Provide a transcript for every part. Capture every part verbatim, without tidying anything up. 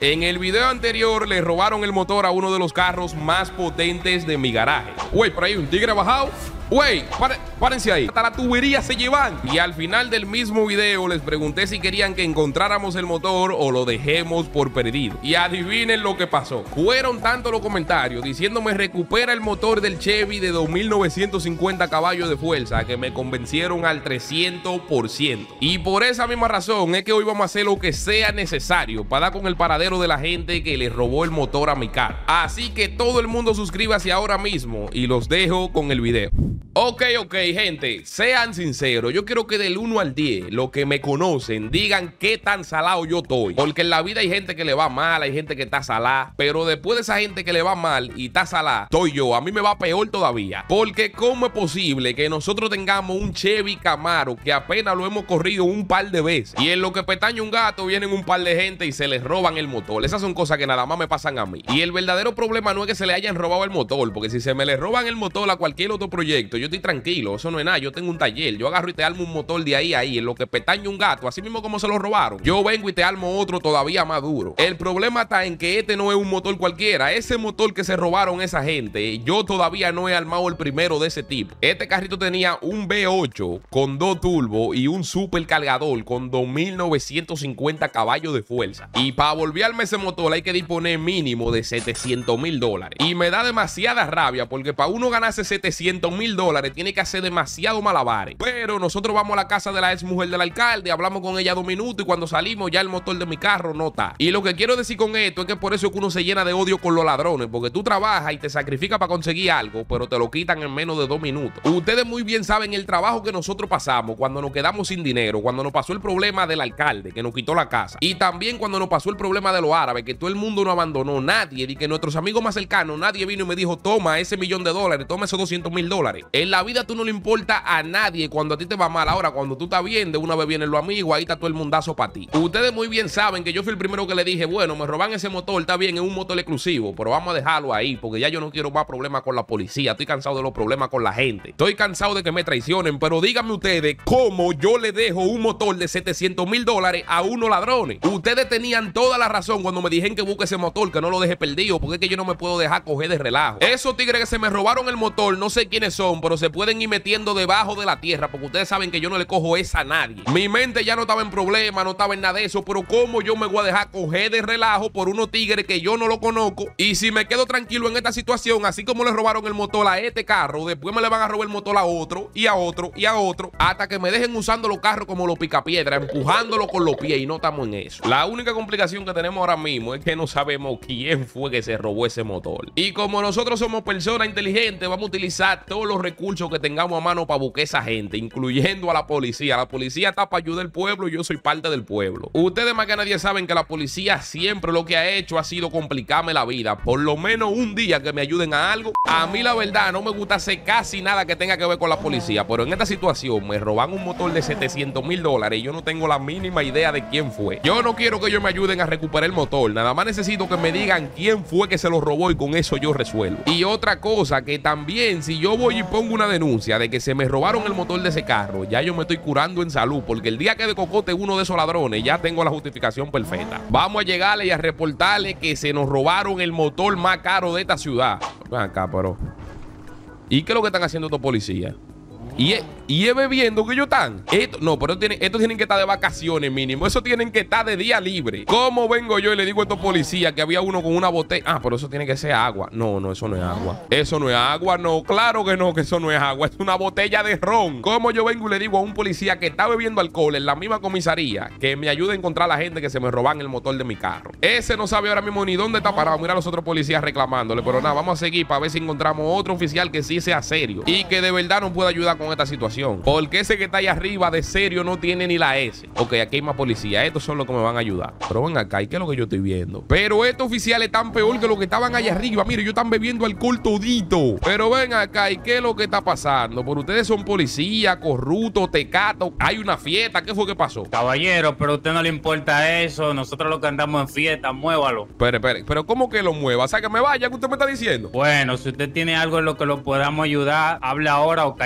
En el video anterior le robaron el motor a uno de los carros más potentes de mi garaje. Güey, por ahí un tigre bajado. Güey, párense ahí. Hasta la tubería se llevan. Y al final del mismo video les pregunté si querían que encontráramos el motor o lo dejemos por perdido. Y adivinen lo que pasó. Fueron tanto los comentarios diciéndome recupera el motor del Chevy de dos mil novecientos cincuenta caballos de fuerza que me convencieron al trescientos por ciento. Y por esa misma razón es que hoy vamos a hacer lo que sea necesario para dar con el paradero de la gente que le robó el motor a mi carro. Así que todo el mundo suscríbase ahora mismo y los dejo con el video. Ok, ok, gente, sean sinceros. Yo quiero que del uno al diez, los que me conocen, digan qué tan salado yo estoy. Porque en la vida hay gente que le va mal, hay gente que está salada. Pero después de esa gente que le va mal y está salada, estoy yo. A mí me va peor todavía. Porque ¿cómo es posible que nosotros tengamos un Chevy Camaro que apenas lo hemos corrido un par de veces? Y en lo que pestaña un gato, vienen un par de gente y se les roban el motor. Esas son cosas que nada más me pasan a mí. Y el verdadero problema no es que se le hayan robado el motor. Porque si se me le roban el motor a cualquier otro proyecto, yo estoy tranquilo, eso no es nada. Yo tengo un taller, yo agarro y te armo un motor de ahí a ahí, en lo que pestaña un gato, así mismo como se lo robaron. Yo vengo y te armo otro todavía más duro. El problema está en que este no es un motor cualquiera. Ese motor que se robaron esa gente, yo todavía no he armado el primero de ese tipo. Este carrito tenía un V ocho con dos turbos y un super cargador con dos mil novecientos cincuenta caballos de fuerza. Y para volverme ese motor hay que disponer mínimo de setecientos mil dólares. Y me da demasiada rabia porque para uno ganarse setecientos mil dólares tiene que hacer demasiado malabares. Pero nosotros vamos a la casa de la ex mujer del alcalde, hablamos con ella dos minutos y cuando salimos ya el motor de mi carro no está. Y lo que quiero decir con esto es que por eso es que uno se llena de odio con los ladrones, porque tú trabajas y te sacrificas para conseguir algo, pero te lo quitan en menos de dos minutos. Ustedes muy bien saben el trabajo que nosotros pasamos cuando nos quedamos sin dinero, cuando nos pasó el problema del alcalde que nos quitó la casa, y también cuando nos pasó el problema de los árabes, que todo el mundo nos abandonó, nadie, y que nuestros amigos más cercanos, nadie vino y me dijo, toma ese millón de dólares, toma esos doscientos mil dólares. En la vida tú no le importa a nadie cuando a ti te va mal. Ahora, cuando tú estás bien, de una vez vienen los amigos, ahí está todo el mundazo para ti. Ustedes muy bien saben que yo fui el primero que le dije, bueno, me roban ese motor, está bien, es un motor exclusivo, pero vamos a dejarlo ahí, porque ya yo no quiero más problemas con la policía. Estoy cansado de los problemas con la gente. Estoy cansado de que me traicionen, pero díganme ustedes, ¿cómo yo le dejo un motor de setecientos mil dólares a unos ladrones? Ustedes tenían toda la razón cuando me dijeron que busque ese motor, que no lo deje perdido, porque es que yo no me puedo dejar coger de relajo. Esos tigres que se me robaron el motor, no sé quiénes son, pero se pueden ir metiendo debajo de la tierra, porque ustedes saben que yo no le cojo esa a nadie. Mi mente ya no estaba en problema, no estaba en nada de eso, pero ¿cómo yo me voy a dejar coger de relajo por unos tigres que yo no lo conozco? Y si me quedo tranquilo en esta situación, así como le robaron el motor a este carro, después me le van a robar el motor a otro, y a otro, y a otro, hasta que me dejen usando los carros como los picapiedras, empujándolo con los pies, y no estamos en eso. La única complicación que tenemos ahora mismo es que no sabemos quién fue que se robó ese motor. Y como nosotros somos personas inteligentes, vamos a utilizar todos los recursos que tengamos a mano para buscar esa gente, incluyendo a la policía. La policía está para ayudar al pueblo y yo soy parte del pueblo. Ustedes más que nadie saben que la policía siempre lo que ha hecho ha sido complicarme la vida. Por lo menos un día que me ayuden a algo. A mí la verdad no me gusta hacer casi nada que tenga que ver con la policía, pero en esta situación me roban un motor de setecientos mil dólares y yo no tengo la mínima idea de quién fue. Yo no quiero que ellos me ayuden a recuperar el motor, nada más necesito que me digan quién fue que se lo robó y con eso yo resuelvo. Y otra cosa, que también si yo voy y pongo una denuncia de que se me robaron el motor de ese carro, ya yo me estoy curando en salud, porque el día que de cocote uno de esos ladrones, ya tengo la justificación perfecta. Vamos a llegarle y a reportarle que se nos robaron el motor más caro de esta ciudad. Ven acá, pero ¿y qué es lo que están haciendo estos policías? Y es, y es bebiendo que ellos están. Esto, no, pero tienen, estos tienen que estar de vacaciones mínimo. Eso tienen que estar de día libre. ¿Cómo vengo yo y le digo a estos policías que había uno con una botella? Ah, pero eso tiene que ser agua. No, no, eso no es agua. Eso no es agua, no. Claro que no, que eso no es agua. Es una botella de ron. ¿Cómo yo vengo y le digo a un policía que está bebiendo alcohol en la misma comisaría que me ayude a encontrar a la gente que se me roban el motor de mi carro? Ese no sabe ahora mismo ni dónde está parado. Mira a los otros policías reclamándole. Pero nada, vamos a seguir para ver si encontramos otro oficial que sí sea serio y que de verdad nos pueda ayudar con esta situación. Porque ese que está ahí arriba de serio no tiene ni la S. Ok, aquí hay más policía. Estos son los que me van a ayudar. Pero ven acá, ¿y qué es lo que yo estoy viendo? Pero estos oficiales están peor que los que estaban allá arriba. Mire, ellos están bebiendo alcohol todito. Pero ven acá, ¿y qué es lo que está pasando? Por ustedes son policía, corrupto, tecato. Hay una fiesta. ¿Qué fue que pasó? Caballero, pero a usted no le importa eso. Nosotros lo que andamos en fiesta, muévalo. Espere, espere. ¿Pero cómo que lo mueva? O sea, que me vaya, que usted me está diciendo. Bueno, si usted tiene algo en lo que lo podamos ayudar, hable ahora o calle para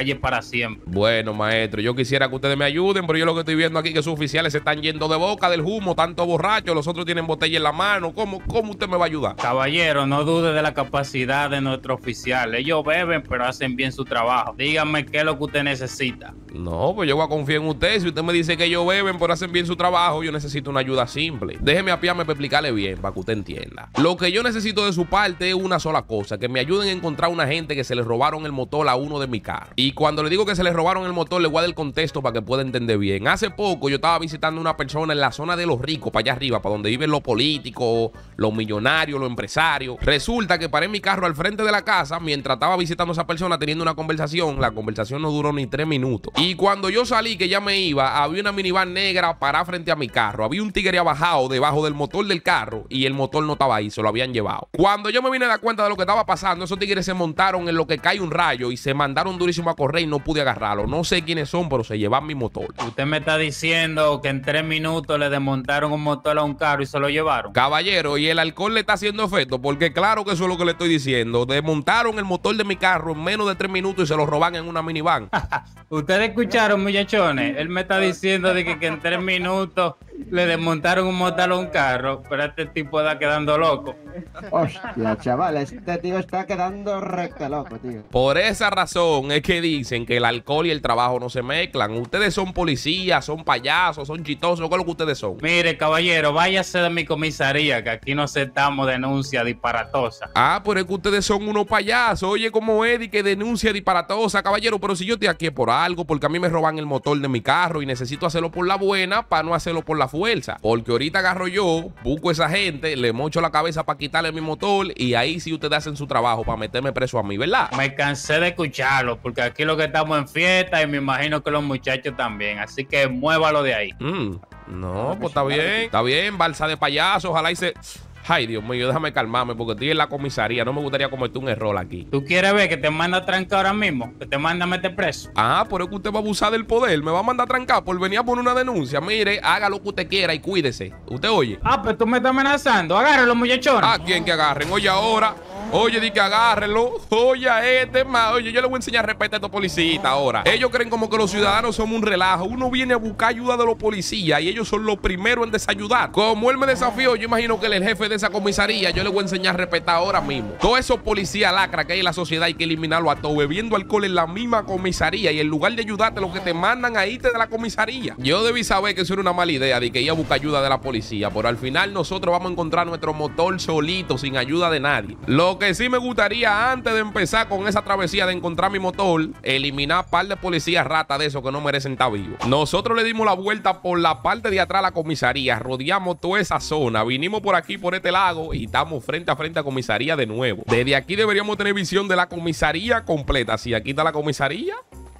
siempre. Bueno, maestro, yo quisiera que ustedes me ayuden, pero yo lo que estoy viendo aquí es que sus oficiales se están yendo de boca del humo, tanto borrachos, los otros tienen botella en la mano. ¿Cómo, cómo usted me va a ayudar? Caballero, no dude de la capacidad de nuestro oficial. Ellos beben, pero hacen bien su trabajo. Dígame qué es lo que usted necesita. No, pues yo voy a confiar en usted. Si usted me dice que ellos beben, pero hacen bien su trabajo, yo necesito una ayuda simple. Déjeme apiarme para explicarle bien, para que usted entienda. Lo que yo necesito de su parte es una sola cosa, que me ayuden a encontrar una gente que se le robaron el motor a uno de mi carro. Y cuando le digo que se le robaron el motor, le voy a dar el contexto para que pueda entender bien. Hace poco yo estaba visitando a una persona en la zona de los ricos, para allá arriba, para donde viven los políticos, los millonarios, los empresarios. Resulta que paré mi carro al frente de la casa mientras estaba visitando a esa persona teniendo una conversación. La conversación no duró ni tres minutos. Y cuando yo salí, que ya me iba, había una minivan negra parada frente a mi carro. Había un tigre abajado debajo del motor del carro y el motor no estaba ahí, se lo habían llevado. Cuando yo me vine a dar cuenta de lo que estaba pasando, esos tigres se montaron en lo que cae un rayo y se mandaron durísimo a correr y no pude agarrarlo. No sé quiénes son, pero se llevan mi motor. Usted me está diciendo que en tres minutos le desmontaron un motor a un carro y se lo llevaron. Caballero, y el alcohol le está haciendo efecto, porque claro que eso es lo que le estoy diciendo. Desmontaron el motor de mi carro en menos de tres minutos y se lo roban en una minivan. Ustedes escucharon, muchachones. Él me está diciendo de que, que en tres minutos le desmontaron un motor a un carro, pero este tipo está quedando loco. Hostia, chaval, este tío está quedando recta loco, tío. Por esa razón es que dicen que el alcohol y el trabajo no se mezclan. Ustedes son policías, son payasos, son chistosos. ¿Qué es lo que ustedes son? Mire, caballero, váyase de mi comisaría, que aquí no aceptamos denuncias disparatosas. Ah, pero es que ustedes son unos payasos. Oye, como Eddie que denuncia disparatosa, caballero. Pero si yo estoy aquí por algo, porque a mí me roban el motor de mi carro y necesito hacerlo por la buena para no hacerlo por la fuerza. Porque ahorita agarro yo, busco a esa gente, le mocho la cabeza para quitarle mi motor y ahí sí ustedes hacen su trabajo para meterme preso a mí, ¿verdad? Me cansé de escucharlo, porque aquí lo que estamos en fiesta y me imagino que los muchachos también. Así que muévalo de ahí. Mm, no, pues está bien. Está bien, balsa de payaso. Ojalá y se... Ay, Dios mío, déjame calmarme porque estoy en la comisaría. No me gustaría cometer un error aquí. ¿Tú quieres ver que te manda a trancar ahora mismo? ¿Que te manda a meter preso? Ah, pero es que usted va a abusar del poder. Me va a mandar a trancar por venir a poner una denuncia. Mire, haga lo que usted quiera y cuídese. ¿Usted oye? Ah, pues tú me estás amenazando. Agárralo, muchachones. ¿A quién que agarren? Oye, ahora. Oye, di que agárrenlo. Oye, a este más. Oye, yo le voy a enseñar respeto a estos policías ahora. Ellos creen como que los ciudadanos somos un relajo. Uno viene a buscar ayuda de los policías y ellos son los primeros en desayudar. Como él me desafió, yo imagino que él es el jefe de esa comisaría. Yo le voy a enseñar a respetar ahora mismo. Todos esos policías lacra que hay en la sociedad hay que eliminarlo a todos. Bebiendo alcohol en la misma comisaría y en lugar de ayudarte, lo que te mandan a irte de la comisaría. Yo debí saber que eso era una mala idea de que ir a buscar ayuda de la policía. Pero al final nosotros vamos a encontrar nuestro motor solito, sin ayuda de nadie. Lo que sí me gustaría antes de empezar con esa travesía de encontrar mi motor, eliminar un par de policías ratas de esos que no merecen estar vivos. Nosotros le dimos la vuelta por la parte de atrás a la comisaría, rodeamos toda esa zona, vinimos por aquí por este lago y estamos frente a frente a comisaría de nuevo. Desde aquí deberíamos tener visión de la comisaría completa. Si aquí está la comisaría.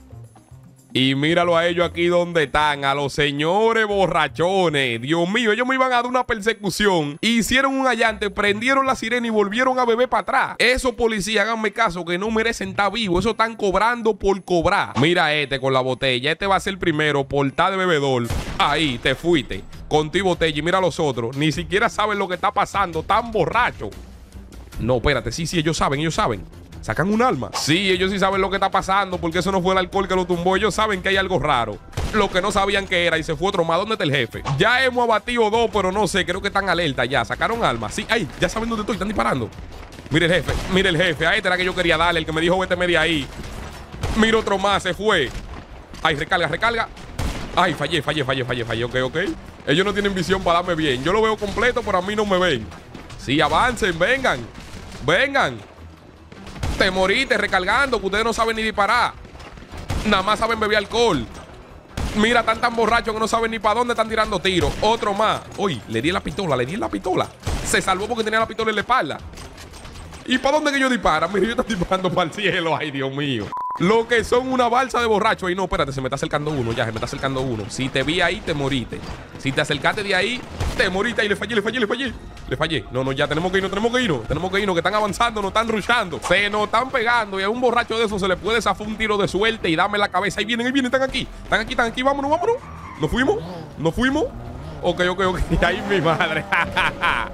Y míralo a ellos aquí donde están, a los señores borrachones. Dios mío, ellos me iban a dar una persecución. Hicieron un allante, prendieron la sirena y volvieron a beber para atrás. Esos policías, háganme caso, que no merecen estar vivos. Eso están cobrando por cobrar. Mira este con la botella. Este va a ser el primero por estar de bebedor. Ahí, te fuiste. Con tu botella. Y mira a los otros. Ni siquiera saben lo que está pasando. Tan borrachos. No, espérate. Sí, sí, ellos saben, ellos saben. Sacan un alma. Sí, ellos sí saben lo que está pasando porque eso no fue el alcohol que lo tumbó. Ellos saben que hay algo raro. Lo que no sabían que era y se fue otro más. ¿Dónde está el jefe? Ya hemos abatido dos, pero no sé. Creo que están alerta ya. Sacaron alma. Sí, ay, ya saben dónde estoy. Están disparando. Mire el jefe. Mire el jefe. A este era que yo quería darle. El que me dijo vete media ahí. Mira otro más. Se fue. Ay, recarga, recarga. Ay, fallé, fallé, fallé, fallé, fallé. Ok, ok. Ellos no tienen visión para darme bien. Yo lo veo completo, pero a mí no me ven. Sí, avancen. Vengan. Vengan. Te moriste recargando, que ustedes no saben ni disparar. Nada más saben beber alcohol. Mira, están tan borrachos que no saben ni para dónde están tirando tiros. Otro más. Uy, le di en la pistola, le di en la pistola. Se salvó porque tenía la pistola en la espalda. ¿Y para dónde que ellos disparan? Mira, yo estoy disparando para el cielo. Ay, Dios mío. Lo que son una balsa de borrachos. Ay, no, espérate, se me está acercando uno ya, se me está acercando uno. Si te vi ahí, te moriste. Si te acercaste de ahí, te moriste. Ahí le fallé, le fallé, le fallé. Le fallé. No, no, ya tenemos que irnos, tenemos que irnos. Tenemos que irnos, que están avanzando, nos están rushando. Se nos están pegando y a un borracho de esos se le puede zafar un tiro de suerte y darme la cabeza. Ahí vienen, ahí vienen, están aquí. Están aquí, están aquí, vámonos, vámonos. ¿Nos fuimos? ¿Nos fuimos? Ok, ok, ok. Ahí mi madre.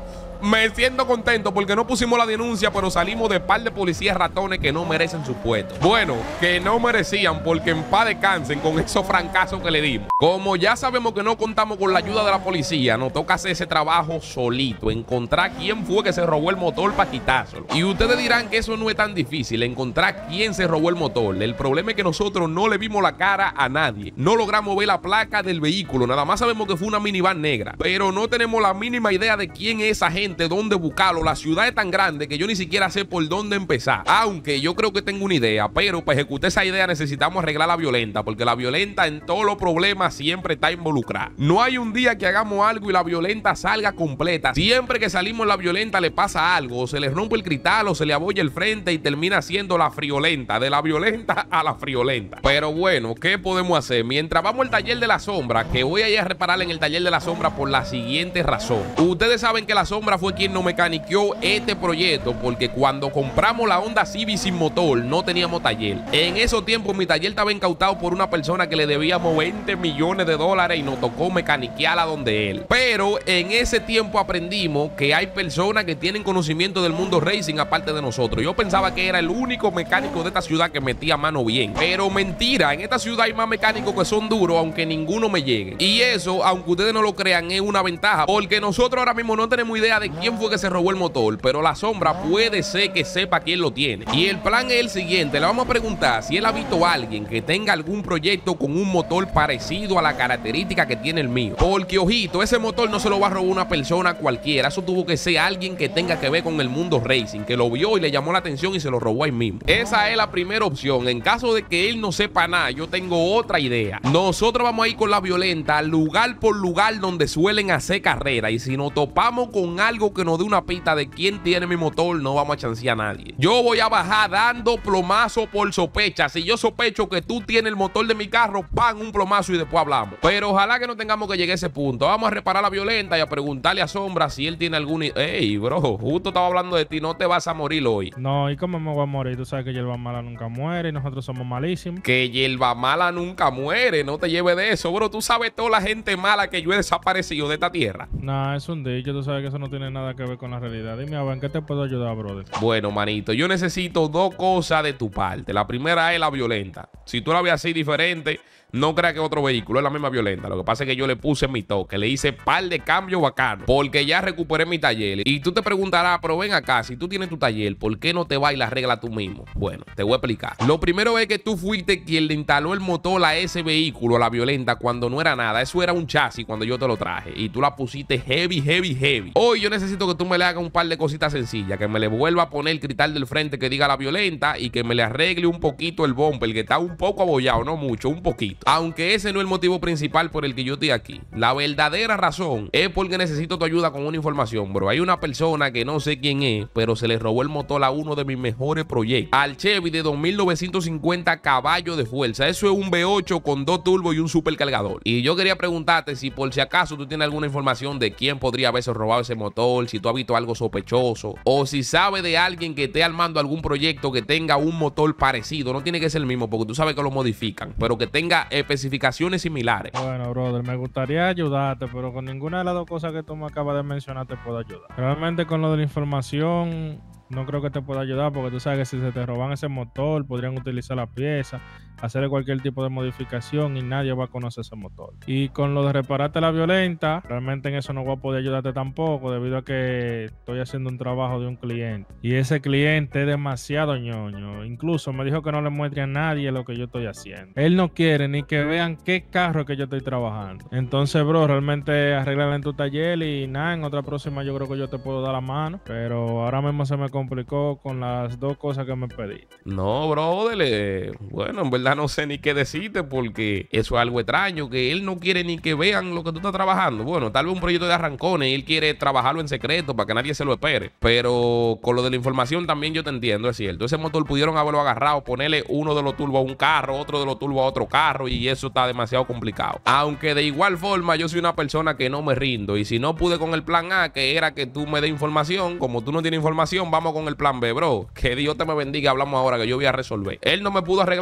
me siento contento porque no pusimos la denuncia, pero salimos de par de policías ratones que no merecen su puesto. Bueno, que no merecían porque en paz descansen con esos francazos que le dimos. Como ya sabemos que no contamos con la ayuda de la policía, nos toca hacer ese trabajo solito, encontrar quién fue que se robó el motor para quitárselo. Y ustedes dirán que eso no es tan difícil, encontrar quién se robó el motor. El problema es que nosotros no le vimos la cara a nadie. No logramos ver la placa del vehículo, nada más sabemos que fue una minivan negra, pero no tenemos la mínima idea de quién es esa gente, dónde buscarlo. La ciudad es tan grande que yo ni siquiera sé por dónde empezar. Aunque yo creo que tengo una idea, pero para ejecutar esa idea necesitamos arreglar la violenta, porque la violenta en todos los problemas siempre está involucrada. No hay un día que hagamos algo y la violenta salga completa. Siempre que salimos la violenta le pasa algo, o se le rompe el cristal o se le abolla el frente y termina siendo la friolenta, de la violenta a la friolenta. Pero bueno, ¿qué podemos hacer? Mientras vamos al taller de la sombra, que voy a ir a reparar en el taller de la sombra por la siguiente razón. Ustedes saben que la sombra fue quien nos mecaniqueó este proyecto, porque cuando compramos la Honda Civic sin motor no teníamos taller. En esos tiempos mi taller estaba incautado por una persona que le debíamos veinte millones de dólares y nos tocó mecaniquearla donde él. Pero en ese tiempo aprendimos que hay personas que tienen conocimiento del mundo racing aparte de nosotros. Yo pensaba que era el único mecánico de esta ciudad que metía mano bien, pero mentira, en esta ciudad hay más mecánicos que son duros aunque ninguno me llegue. Y eso, aunque ustedes no lo crean, es una ventaja, porque nosotros ahora mismo no tenemos idea de quién fue que se robó el motor, pero la sombra puede ser que sepa quién lo tiene. Y el plan es el siguiente: le vamos a preguntar si él ha visto a alguien que tenga algún proyecto con un motor parecido a la característica que tiene el mío. Porque, ojito, ese motor no se lo va a robar una persona cualquiera, eso tuvo que ser alguien que tenga que ver con el mundo racing, que lo vio y le llamó la atención y se lo robó ahí mismo. Esa es la primera opción. En caso de que él no sepa nada, yo tengo otra idea. Nosotros vamos a ir con la violenta lugar por lugar donde suelen hacer carrera, y si nos topamos con algo que nos dé una pista de quién tiene mi motor, no vamos a chancear a nadie. Yo voy a bajar dando plomazo por sospecha. Si yo sospecho que tú tienes el motor de mi carro, pan, un plomazo y después hablamos. Pero ojalá que no tengamos que llegar a ese punto. Vamos a reparar la violenta y a preguntarle a Sombra si él tiene algún... Ey, bro, justo estaba hablando de ti, no te vas a morir hoy. No, ¿y cómo me voy a morir? Tú sabes que hierba mala nunca muere y nosotros somos malísimos. Que hierba mala nunca muere, no te lleves de eso, bro. Tú sabes toda la gente mala que yo he desaparecido de esta tierra. Nah, es un dicho, tú sabes que eso no tiene nada que ver con la realidad. Dime, a ver, ¿en qué te puedo ayudar, brother? Bueno, manito, yo necesito dos cosas de tu parte. La primera es la violenta. Si tú la ves así diferente, no creas que es otro vehículo, es la misma violenta. Lo que pasa es que yo le puse mi toque, le hice par de cambios bacanos, porque ya recuperé mi taller. Y tú te preguntarás, pero ven acá, si tú tienes tu taller, ¿por qué no te vas y la arreglas tú mismo? Bueno, te voy a explicar. Lo primero es que tú fuiste quien le instaló el motor a ese vehículo, a la violenta, cuando no era nada. Eso era un chasis cuando yo te lo traje, y tú la pusiste heavy, heavy, heavy. Hoy yo necesito que tú me le hagas un par de cositas sencillas, que me le vuelva a poner el cristal del frente que diga la violenta, y que me le arregle un poquito el bumper, que está un poco abollado, no mucho, un poquito. Aunque ese no es el motivo principal por el que yo estoy aquí. La verdadera razón es porque necesito tu ayuda con una información, bro. Hay una persona que no sé quién es, pero se le robó el motor a uno de mis mejores proyectos, al Chevy de dos mil novecientos cincuenta caballos de fuerza. Eso es un V ocho con dos turbos y un supercargador. Y yo quería preguntarte si por si acaso tú tienes alguna información de quién podría haberse robado ese motor, si tú has visto algo sospechoso, o si sabes de alguien que esté armando algún proyecto que tenga un motor parecido. No tiene que ser el mismo, porque tú sabes que lo modifican, pero que tenga especificaciones similares. Bueno, brother, me gustaría ayudarte, pero con ninguna de las dos cosas que tú me acabas de mencionar te puedo ayudar. Realmente con lo de la información no creo que te pueda ayudar, porque tú sabes que si se te roban ese motor, podrían utilizar la pieza, hacerle cualquier tipo de modificación y nadie va a conocer ese motor. Y con lo de repararte la violenta, realmente en eso no voy a poder ayudarte tampoco, debido a que estoy haciendo un trabajo de un cliente. Y ese cliente es demasiado ñoño. Incluso me dijo que no le muestre a nadie lo que yo estoy haciendo. Él no quiere ni que vean qué carro que yo estoy trabajando. Entonces, bro, realmente arréglala en tu taller y nada, en otra próxima yo creo que yo te puedo dar la mano. Pero ahora mismo se me complicó con las dos cosas que me pediste. No, brother, eh, bueno, en verdad no sé ni qué decirte, porque eso es algo extraño, que él no quiere ni que vean lo que tú estás trabajando. Bueno, tal vez un proyecto de arrancones y él quiere trabajarlo en secreto para que nadie se lo espere. Pero con lo de la información también yo te entiendo, es cierto. Ese motor pudieron haberlo agarrado, ponerle uno de los turbos a un carro, otro de los turbos a otro carro, y eso está demasiado complicado. Aunque de igual forma yo soy una persona que no me rindo, y si no pude con el plan A, que era que tú me des información, como tú no tienes información, vamos con el plan B, bro. Que Dios te me bendiga, hablamos ahora que yo voy a resolver. Él no me pudo arreglar la violenta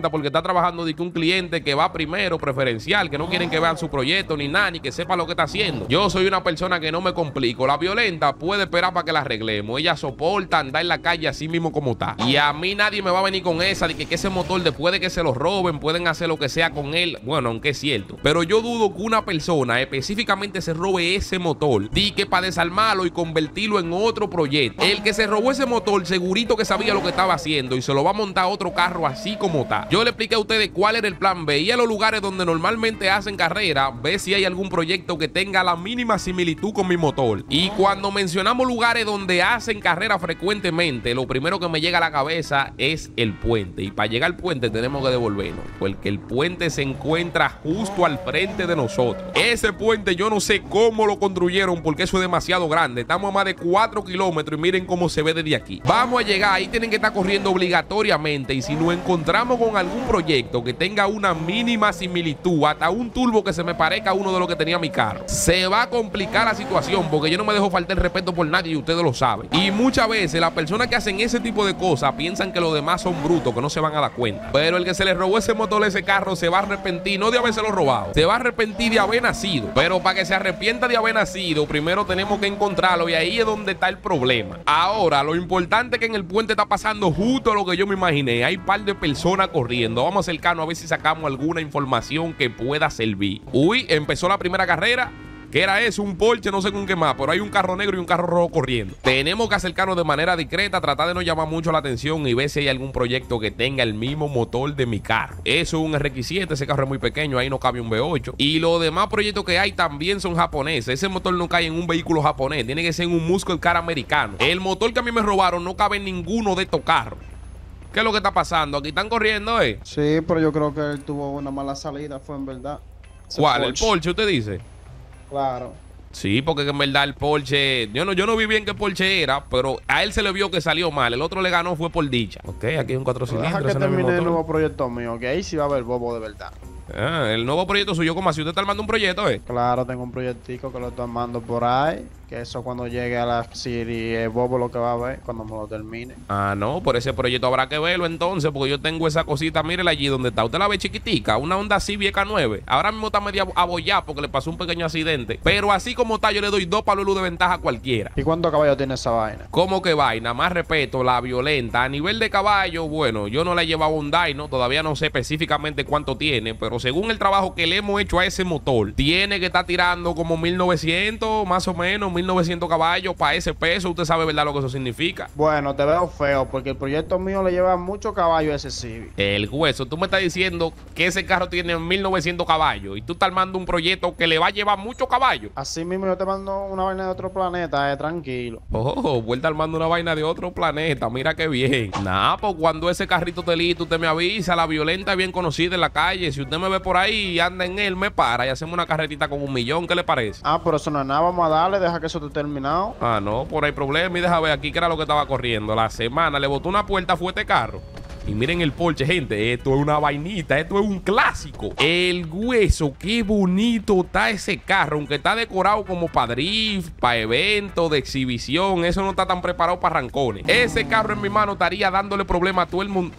Violenta porque está trabajando de que un cliente que va primero, preferencial, que no quieren que vean su proyecto ni nada, ni que sepa lo que está haciendo. Yo soy una persona que no me complico. La Violenta puede esperar para que la arreglemos. Ella soporta andar en la calle así mismo como está. Y a mí nadie me va a venir con esa de que, que ese motor, después de que se lo roben, pueden hacer lo que sea con él. Bueno, aunque es cierto. Pero yo dudo que una persona específicamente se robe ese motor, di que para desarmarlo y convertirlo en otro proyecto. El que se robó ese motor, segurito que sabía lo que estaba haciendo y se lo va a montar a otro carro así como está. Yo le expliqué a ustedes cuál era el plan B. Y a los lugares donde normalmente hacen carrera, ve si hay algún proyecto que tenga la mínima similitud con mi motor. Y cuando mencionamos lugares donde hacen carrera frecuentemente, lo primero que me llega a la cabeza es el puente. Y para llegar al puente tenemos que devolvernos, porque el puente se encuentra justo al frente de nosotros. Ese puente yo no sé cómo lo construyeron, porque eso es demasiado grande. Estamos a más de cuatro kilómetros y miren cómo se ve desde aquí. Vamos a llegar, ahí tienen que estar corriendo obligatoriamente. Y si nos encontramos con algún proyecto que tenga una mínima similitud, hasta un turbo que se me parezca a uno de los que tenía mi carro, se va a complicar la situación, porque yo no me dejo faltar el respeto por nadie y ustedes lo saben. Y muchas veces las personas que hacen ese tipo de cosas piensan que los demás son brutos, que no se van a dar cuenta. Pero el que se le robó ese motor, ese carro, se va a arrepentir, no de habérselo robado, se va a arrepentir de haber nacido. Pero para que se arrepienta de haber nacido, primero tenemos que encontrarlo, y ahí es donde está el problema. Ahora, lo importante es que en el puente está pasando justo lo que yo me imaginé. Hay un par de personas corriendo. Vamos a acercarnos a ver si sacamos alguna información que pueda servir. Uy, empezó la primera carrera. ¿Qué era eso? Un Porsche, no sé con qué más, pero hay un carro negro y un carro rojo corriendo. Tenemos que acercarnos de manera discreta, tratar de no llamar mucho la atención y ver si hay algún proyecto que tenga el mismo motor de mi carro. Eso es un R X siete, ese carro es muy pequeño, ahí no cabe un V ocho. Y los demás proyectos que hay también son japoneses. Ese motor no cae en un vehículo japonés, tiene que ser en un muscle car americano. El motor que a mí me robaron no cabe en ninguno de estos carros. ¿Qué es lo que está pasando? Aquí están corriendo, ¿eh? Sí, pero yo creo que él tuvo una mala salida, fue en verdad. Ese ¿Cuál? Porsche. ¿El Porsche usted dice? Claro. Sí, porque en verdad el Porsche, yo no, yo no vi bien qué Porsche era, pero a él se le vio que salió mal. El otro le ganó fue por dicha. Ok, aquí hay un cuatro Deja cilindros. que ese no es mi termine el motor. nuevo proyecto mío, que ahí sí va a haber bobo de verdad. Ah, el nuevo proyecto suyo, como así usted está armando un proyecto, ¿eh? Claro, tengo un proyectico que lo estoy armando por ahí, que eso cuando llegue a la City es bobo lo que va a ver cuando me lo termine. Ah, no, por ese proyecto habrá que verlo entonces, porque yo tengo esa cosita, mírela allí donde está. Usted la ve chiquitica, una Honda Civic K nueve. Ahora mismo está media abollada porque le pasó un pequeño accidente. Pero así como está, yo le doy dos palos de luz de ventaja a cualquiera. ¿Y cuántos caballos tiene esa vaina? ¿Cómo que vaina? Más respeto, la Violenta. A nivel de caballo, bueno, yo no la he llevado a un dyno, todavía no sé específicamente cuánto tiene, pero según el trabajo que le hemos hecho a ese motor, tiene que estar tirando como mil novecientos, más o menos, mil novecientos caballos para ese peso. Usted sabe, ¿verdad?, lo que eso significa. Bueno, te veo feo porque el proyecto mío le lleva mucho caballo a ese Civic. El hueso, tú me estás diciendo que ese carro tiene mil novecientos caballos y tú estás armando un proyecto que le va a llevar mucho caballo. Así mismo yo te mando una vaina de otro planeta, eh, tranquilo. Oh, vuelta armando una vaina de otro planeta, mira qué bien. Nah, pues cuando ese carrito te listo, usted me avisa. La Violenta es bien conocida en la calle. Si usted me ve por ahí y anda en él, me para y hacemos una carretita con un millón. ¿Qué le parece? Ah, pero eso no es nada, vamos a darle, deja que eso esté terminado. Ah, no, por ahí problema. Y deja ver aquí que era lo que estaba corriendo. La semana le botó una puerta, fue este carro. Y miren el Porsche, gente, esto es una vainita, esto es un clásico. El hueso, qué bonito está ese carro, aunque está decorado como para drift, para eventos de exhibición. Eso no está tan preparado para arrancones. Ese carro en mi mano estaría dándole problema a todo el mundo.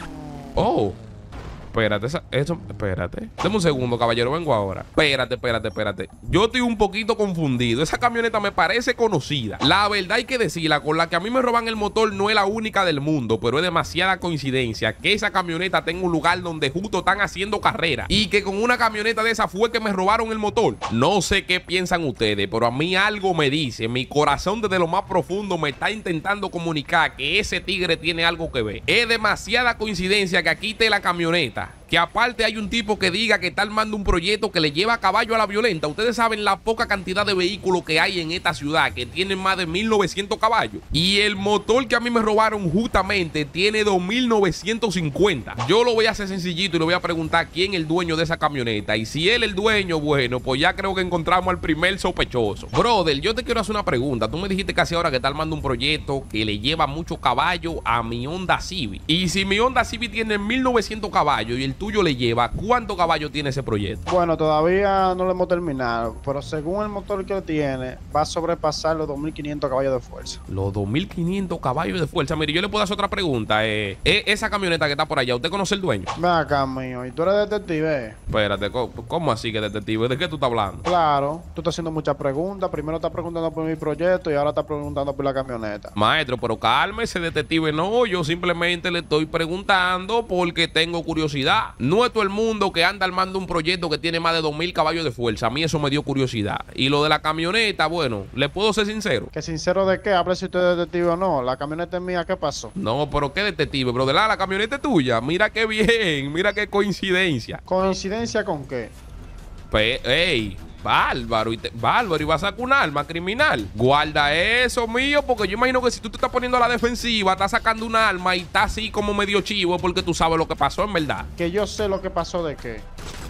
Oh, espérate, esa, eso, espérate. Deme un segundo, caballero, vengo ahora. Espérate, espérate, espérate. Yo estoy un poquito confundido. Esa camioneta me parece conocida. La verdad hay que decirla, con la que a mí me roban el motor no es la única del mundo, pero es demasiada coincidencia que esa camioneta tenga un lugar donde justo están haciendo carrera y que con una camioneta de esa fue que me robaron el motor. No sé qué piensan ustedes, pero a mí algo me dice, mi corazón desde lo más profundo me está intentando comunicar que ese tigre tiene algo que ver. Es demasiada coincidencia que aquí esté la camioneta, que aparte hay un tipo que diga que está armando un proyecto que le lleva a caballo a la Violenta. Ustedes saben la poca cantidad de vehículos que hay en esta ciudad, que tienen más de mil novecientos caballos. Y el motor que a mí me robaron justamente tiene dos mil novecientos cincuenta. Yo lo voy a hacer sencillito y le voy a preguntar quién es el dueño de esa camioneta. Y si él es el dueño, bueno, pues ya creo que encontramos al primer sospechoso. Brother, yo te quiero hacer una pregunta. Tú me dijiste casi ahora que está armando un proyecto que le lleva mucho caballo a mi Honda Civic. Y si mi Honda Civic tiene mil novecientos caballos y el tuyo le lleva. ¿Cuántos caballos tiene ese proyecto? Bueno, todavía no lo hemos terminado, pero según el motor que tiene, va a sobrepasar los dos mil quinientos caballos de fuerza. Los dos mil quinientos caballos de fuerza. Mire, yo le puedo hacer otra pregunta. Eh, eh, esa camioneta que está por allá, ¿usted conoce el dueño? Ven acá, mío, ¿y tú eres detective? Espérate, ¿cómo, cómo así que detective? ¿De qué tú estás hablando? Claro, tú estás haciendo muchas preguntas. Primero estás preguntando por mi proyecto y ahora estás preguntando por la camioneta. Maestro, pero cálmese, detective. No, yo simplemente le estoy preguntando porque tengo curiosidad. No es todo el mundo que anda armando un proyecto que tiene más de dos mil caballos de fuerza. A mí eso me dio curiosidad. Y lo de la camioneta, bueno, le puedo ser sincero. ¿Que sincero de qué? Hable si usted es detective o no. La camioneta es mía, ¿qué pasó? No, pero ¿qué detective, bro? De la, la camioneta es tuya. Mira qué bien, mira qué coincidencia. ¿Coincidencia con qué? Pues, ey, bárbaro, y te, bárbaro, y va a sacar un arma criminal. Guarda eso, mío, porque yo imagino que si tú te estás poniendo a la defensiva, estás sacando un arma y estás así como medio chivo, es porque tú sabes lo que pasó, en verdad. Que yo sé lo que pasó de qué.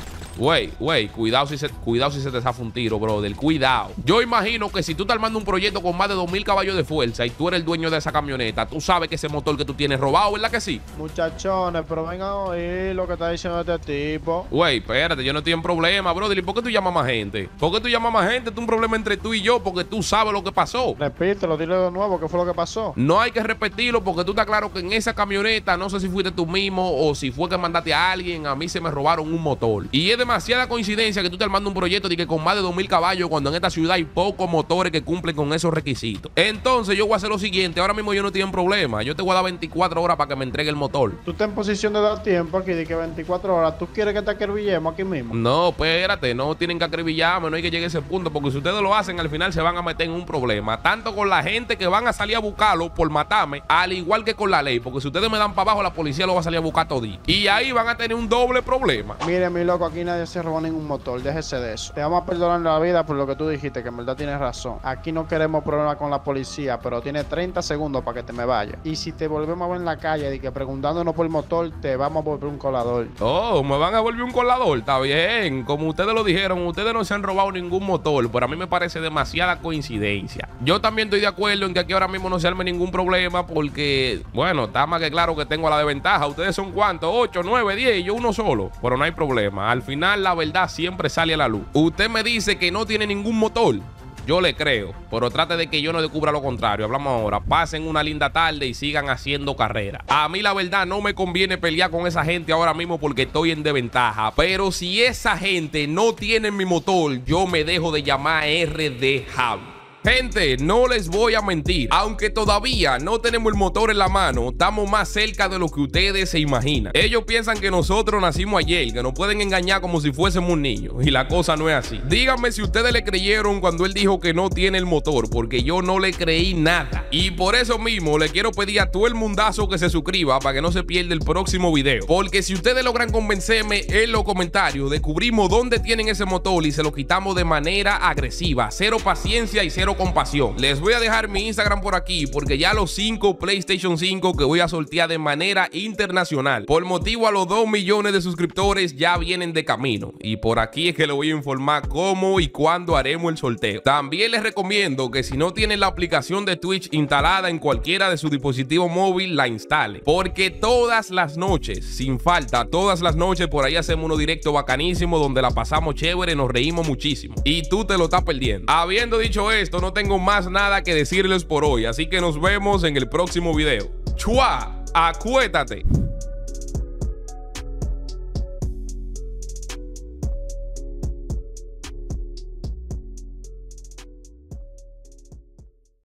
Güey, güey, cuidado si se, cuidado si se te zafa un tiro, brother. Cuidado. Yo imagino que si tú estás armando un proyecto con más de dos mil caballos de fuerza y tú eres el dueño de esa camioneta, tú sabes que ese motor que tú tienes robado, ¿verdad que sí? Muchachones, pero vengan a oír lo que está diciendo este tipo. Güey, espérate, yo no estoy en problema, brother. ¿Y por qué tú llamas más gente? ¿Por qué tú llamas más gente? Esto es un problema entre tú y yo porque tú sabes lo que pasó. Repítelo, dile de nuevo, ¿qué fue lo que pasó? No hay que repetirlo porque tú estás claro que en esa camioneta, no sé si fuiste tú mismo o si fue que mandaste a alguien, a mí se me robaron un motor. Y es demasiada coincidencia que tú te armando un proyecto de que con más de dos mil caballos cuando en esta ciudad hay pocos motores que cumplen con esos requisitos. Entonces yo voy a hacer lo siguiente. Ahora mismo yo no tengo problema. Yo te voy a dar veinticuatro horas para que me entregue el motor. Tú estás en posición de dar tiempo aquí de que veinticuatro horas. ¿Tú quieres que te acribillemos aquí mismo? No, espérate. No tienen que acribillarme. No hay que llegar a ese punto porque si ustedes lo hacen al final se van a meter en un problema. Tanto con la gente que van a salir a buscarlo por matarme, al igual que con la ley. Porque si ustedes me dan para abajo, la policía lo va a salir a buscar todito. Y ahí van a tener un doble problema. Mire, mi loco, aquí nadie se roba ningún motor. Déjese de eso. Te vamos a perdonar la vida por lo que tú dijiste, que en verdad tienes razón. Aquí no queremos problemas con la policía, pero tienes treinta segundos para que te me vayas. Y si te volvemos a ver en la calle y que preguntándonos por el motor, te vamos a volver un colador. Oh, me van a volver un colador. Está bien. Como ustedes lo dijeron, ustedes no se han robado ningún motor, pero a mí me parece demasiada coincidencia. Yo también estoy de acuerdo en que aquí ahora mismo no se arme ningún problema porque, bueno, está más que claro que tengo la desventaja. Ustedes son cuántos, ocho, nueve, diez y yo uno solo. Pero no hay problema. Al final la verdad siempre sale a la luz. Usted me dice que no tiene ningún motor. Yo le creo, pero trate de que yo no descubra lo contrario. Hablamos ahora. Pasen una linda tarde y sigan haciendo carrera. A mí la verdad no me conviene pelear con esa gente ahora mismo porque estoy en desventaja. Pero si esa gente no tiene mi motor, yo me dejo de llamar R D Javi. Gente, no les voy a mentir, aunque todavía no tenemos el motor en la mano, estamos más cerca de lo que ustedes se imaginan. Ellos piensan que nosotros nacimos ayer, que nos pueden engañar como si fuésemos un niño, y la cosa no es así. Díganme si ustedes le creyeron cuando él dijo que no tiene el motor, porque yo no le creí nada. Y por eso mismo le quiero pedir a todo el mundazo que se suscriba para que no se pierda el próximo video. Porque si ustedes logran convencerme en los comentarios, descubrimos dónde tienen ese motor y se lo quitamos de manera agresiva. Cero paciencia y cero compasión. Les voy a dejar mi Instagram por aquí porque ya los cinco PlayStation cinco que voy a sortear de manera internacional por motivo a los dos millones de suscriptores ya vienen de camino y por aquí es que les voy a informar cómo y cuándo haremos el sorteo. También les recomiendo que si no tienen la aplicación de Twitch instalada en cualquiera de su dispositivo móvil la instale porque todas las noches, sin falta, todas las noches por ahí hacemos unos directos bacanísimos donde la pasamos chévere, nos reímos muchísimo y tú te lo estás perdiendo. Habiendo dicho esto, no tengo más nada que decirles por hoy, así que nos vemos en el próximo video. ¡Chua! ¡Acuétate!